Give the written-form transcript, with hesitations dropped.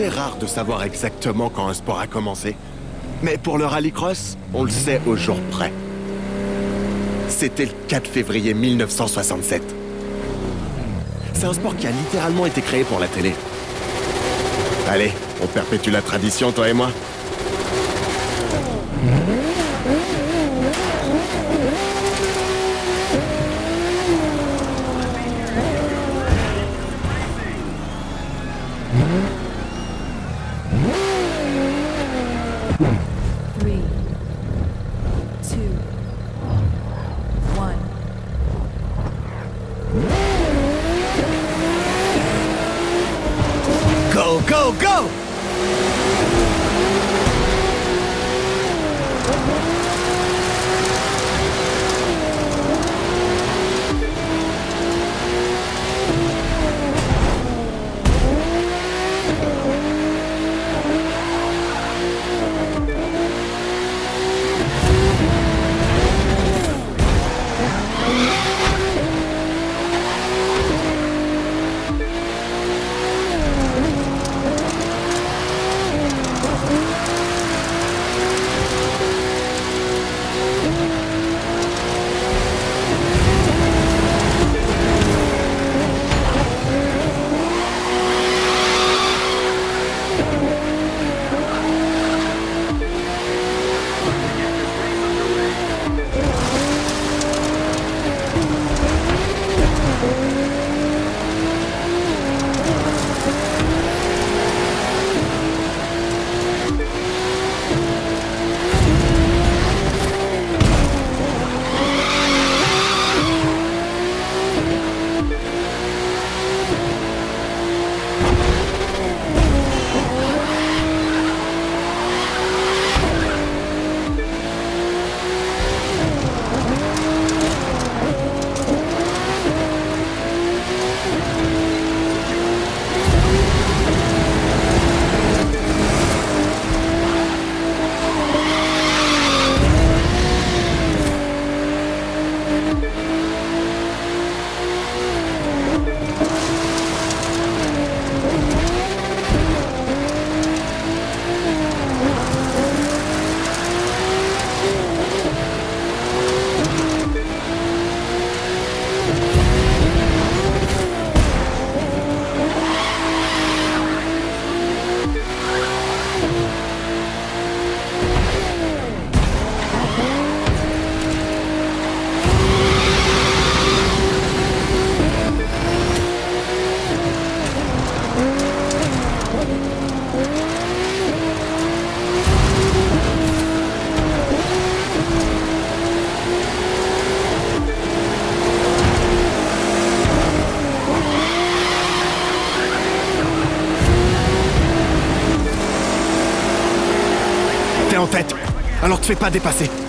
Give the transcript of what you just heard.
C'est rare de savoir exactement quand un sport a commencé. Mais pour le rallycross, on le sait au jour près. C'était le 4 février 1967. C'est un sport qui a littéralement été créé pour la télé. Allez, on perpétue la tradition, toi et moi. Go, go, go! T'es en tête, alors te fais pas dépasser.